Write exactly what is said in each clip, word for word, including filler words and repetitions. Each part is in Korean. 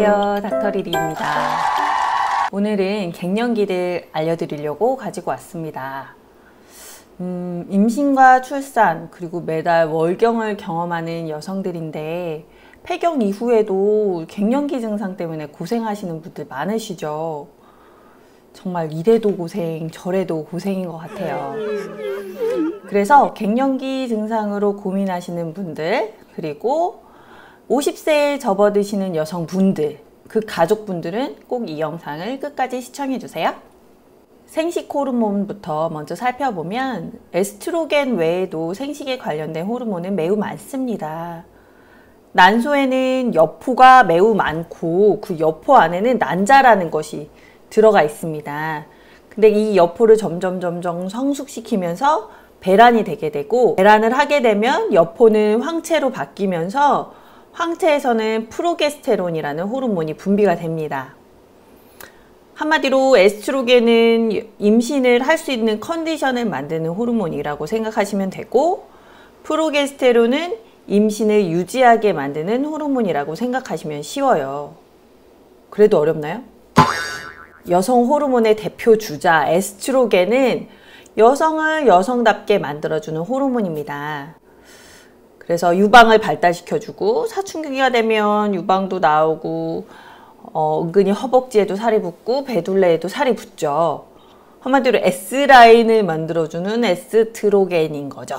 안녕하세요, 닥터리리입니다. 오늘은 갱년기를 알려드리려고 가지고 왔습니다. 음, 임신과 출산 그리고 매달 월경을 경험하는 여성들인데 폐경 이후에도 갱년기 증상 때문에 고생하시는 분들 많으시죠. 정말 이래도 고생 저래도 고생인 것 같아요. 그래서 갱년기 증상으로 고민하시는 분들, 그리고 오십 세에 접어드시는 여성분들, 그 가족분들은 꼭 이 영상을 끝까지 시청해주세요. 생식 호르몬부터 먼저 살펴보면 에스트로겐 외에도 생식에 관련된 호르몬은 매우 많습니다. 난소에는 여포가 매우 많고 그 여포 안에는 난자라는 것이 들어가 있습니다. 근데 이 여포를 점점 점점 성숙시키면서 배란이 되게 되고, 배란을 하게 되면 여포는 황체로 바뀌면서 황체에서는 프로게스테론이라는 호르몬이 분비가 됩니다. 한마디로 에스트로겐은 임신을 할 수 있는 컨디션을 만드는 호르몬이라고 생각하시면 되고, 프로게스테론은 임신을 유지하게 만드는 호르몬이라고 생각하시면 쉬워요. 그래도 어렵나요? 여성 호르몬의 대표 주자 에스트로겐은 여성을 여성답게 만들어주는 호르몬입니다. 그래서 유방을 발달시켜주고, 사춘기가 되면 유방도 나오고, 어, 은근히 허벅지에도 살이 붙고 배둘레에도 살이 붙죠. 한마디로 S라인을 만들어주는 에스트로겐인 거죠.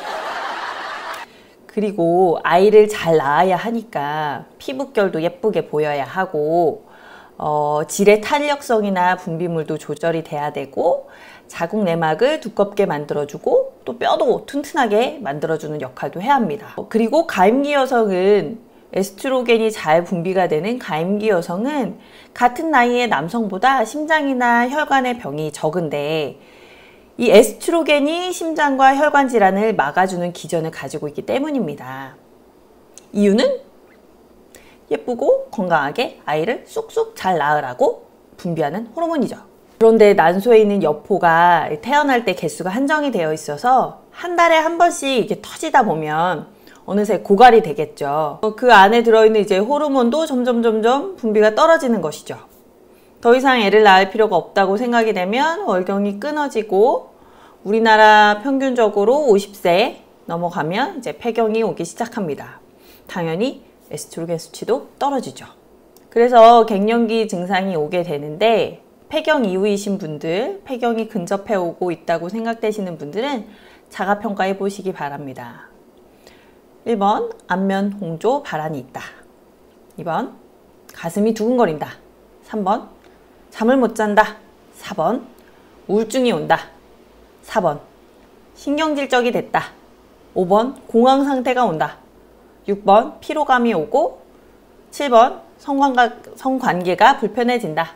그리고 아이를 잘 낳아야 하니까 피부결도 예쁘게 보여야 하고, 어, 질의 탄력성이나 분비물도 조절이 돼야 되고, 자궁 내막을 두껍게 만들어주고 또 뼈도 튼튼하게 만들어주는 역할도 해야 합니다. 그리고 가임기 여성은 에스트로겐이 잘 분비가 되는 가임기 여성은 같은 나이의 남성보다 심장이나 혈관의 병이 적은데, 이 에스트로겐이 심장과 혈관 질환을 막아주는 기전을 가지고 있기 때문입니다. 이유는 예쁘고 건강하게 아이를 쑥쑥 잘 낳으라고 분비하는 호르몬이죠. 그런데 난소에 있는 여포가 태어날 때 개수가 한정이 되어 있어서 한 달에 한 번씩 이렇게 터지다 보면 어느새 고갈이 되겠죠. 그 안에 들어있는 이제 호르몬도 점점 점점 분비가 떨어지는 것이죠. 더 이상 애를 낳을 필요가 없다고 생각이 되면 월경이 끊어지고, 우리나라 평균적으로 오십 세 넘어가면 이제 폐경이 오기 시작합니다. 당연히 에스트로겐 수치도 떨어지죠. 그래서 갱년기 증상이 오게 되는데, 폐경 이후이신 분들, 폐경이 근접해 오고 있다고 생각되시는 분들은 자가평가해 보시기 바랍니다. 일 번 안면 홍조 발환이 있다. 이 번 가슴이 두근거린다. 삼 번 잠을 못 잔다. 사 번 우울증이 온다. 사 번 신경질적이 됐다. 오 번 공황 상태가 온다. 육 번 피로감이 오고, 칠 번 성관가, 성관계가 불편해진다.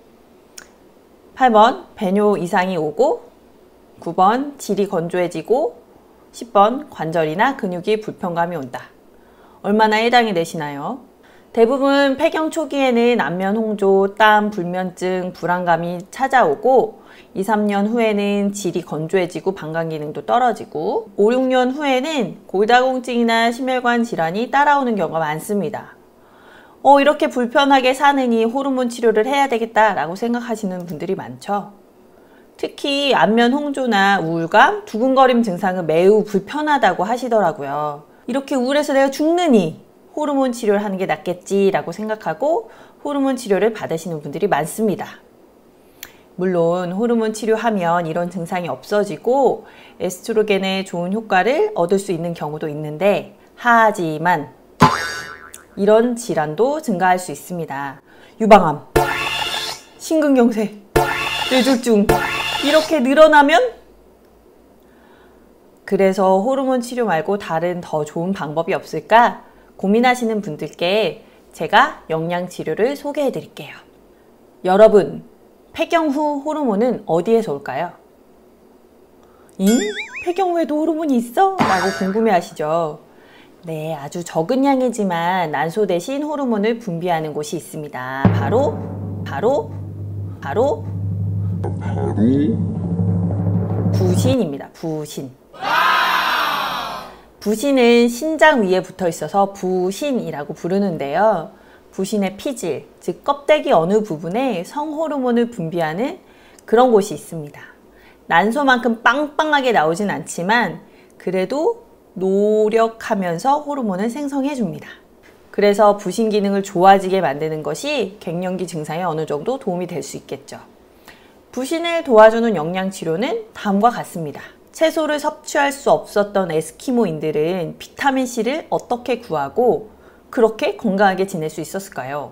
팔 번 배뇨 이상이 오고, 구 번 질이 건조해지고, 십 번 관절이나 근육이 불편감이 온다. 얼마나 해당이 되시나요? 대부분 폐경 초기에는 안면 홍조, 땀, 불면증, 불안감이 찾아오고, 이, 삼 년 후에는 질이 건조해지고 방광 기능도 떨어지고, 오, 육 년 후에는 골다공증이나 심혈관 질환이 따라오는 경우가 많습니다. 어, 이렇게 불편하게 사느니 호르몬 치료를 해야 되겠다라고 생각하시는 분들이 많죠. 특히 안면 홍조나 우울감, 두근거림 증상은 매우 불편하다고 하시더라고요. 이렇게 우울해서 내가 죽느니 호르몬 치료를 하는 게 낫겠지라고 생각하고 호르몬 치료를 받으시는 분들이 많습니다. 물론 호르몬 치료하면 이런 증상이 없어지고 에스트로겐의 좋은 효과를 얻을 수 있는 경우도 있는데, 하지만 이런 질환도 증가할 수 있습니다. 유방암, 심근경색, 뇌졸중 이렇게 늘어나면, 그래서 호르몬 치료 말고 다른 더 좋은 방법이 없을까 고민하시는 분들께 제가 영양치료를 소개해 드릴게요. 여러분, 폐경 후 호르몬은 어디에서 올까요? 잉? 폐경 후에도 호르몬이 있어? 라고 궁금해 하시죠? 네, 아주 적은 양이지만 난소 대신 호르몬을 분비하는 곳이 있습니다. 바로 바로 바로 바로 부신입니다. 부신. 부신은 신장 위에 붙어 있어서 부신이라고 부르는데요. 부신의 피질, 즉 껍데기 어느 부분에 성호르몬을 분비하는 그런 곳이 있습니다. 난소만큼 빵빵하게 나오진 않지만 그래도 노력하면서 호르몬을 생성해 줍니다. 그래서 부신 기능을 좋아지게 만드는 것이 갱년기 증상에 어느 정도 도움이 될 수 있겠죠. 부신을 도와주는 영양치료는 다음과 같습니다. 채소를 섭취할 수 없었던 에스키모인들은 비타민C를 어떻게 구하고 그렇게 건강하게 지낼 수 있었을까요?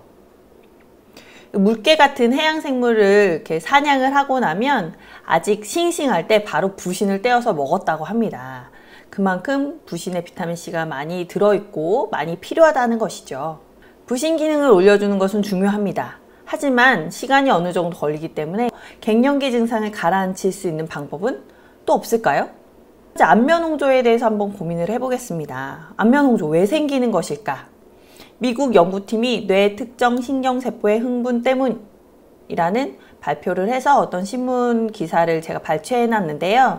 물개 같은 해양 생물을 이렇게 사냥을 하고 나면 아직 싱싱할 때 바로 부신을 떼어서 먹었다고 합니다. 그만큼 부신에 비타민C가 많이 들어있고 많이 필요하다는 것이죠. 부신 기능을 올려주는 것은 중요합니다. 하지만 시간이 어느 정도 걸리기 때문에 갱년기 증상을 가라앉힐 수 있는 방법은 또 없을까요? 안면홍조에 대해서 한번 고민을 해보겠습니다. 안면홍조 왜 생기는 것일까? 미국 연구팀이 뇌 특정 신경세포의 흥분 때문이라는 발표를 해서 어떤 신문 기사를 제가 발췌해 놨는데요.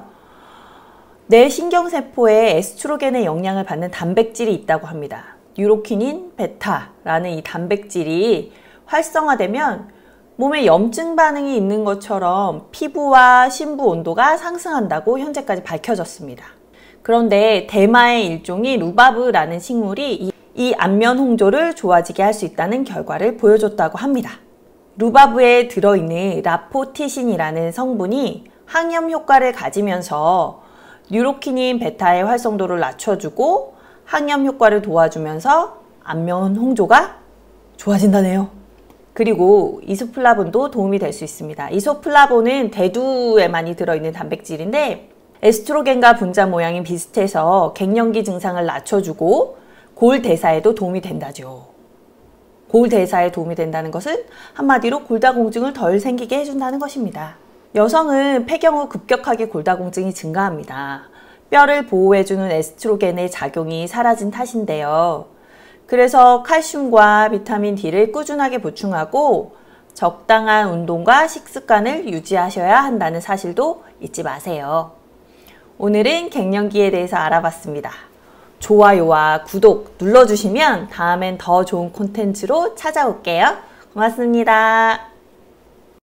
뇌 신경세포에 에스트로겐의 영향을 받는 단백질이 있다고 합니다. 뉴로키닌 베타라는 이 단백질이 활성화되면 몸에 염증 반응이 있는 것처럼 피부와 심부 온도가 상승한다고 현재까지 밝혀졌습니다. 그런데 대마의 일종이 루바브라는 식물이 이, 이 안면 홍조를 좋아지게 할 수 있다는 결과를 보여줬다고 합니다. 루바브에 들어있는 라포티신이라는 성분이 항염 효과를 가지면서 뉴로키닌 베타의 활성도를 낮춰주고 항염 효과를 도와주면서 안면 홍조가 좋아진다네요. 그리고 이소플라본도 도움이 될 수 있습니다. 이소플라본은 대두에 많이 들어있는 단백질인데 에스트로겐과 분자 모양이 비슷해서 갱년기 증상을 낮춰주고 골 대사에도 도움이 된다죠. 골 대사에 도움이 된다는 것은 한마디로 골다공증을 덜 생기게 해준다는 것입니다. 여성은 폐경 후 급격하게 골다공증이 증가합니다. 뼈를 보호해주는 에스트로겐의 작용이 사라진 탓인데요. 그래서 칼슘과 비타민 D를 꾸준하게 보충하고 적당한 운동과 식습관을 유지하셔야 한다는 사실도 잊지 마세요. 오늘은 갱년기에 대해서 알아봤습니다. 좋아요와 구독 눌러주시면 다음엔 더 좋은 콘텐츠로 찾아올게요. 고맙습니다.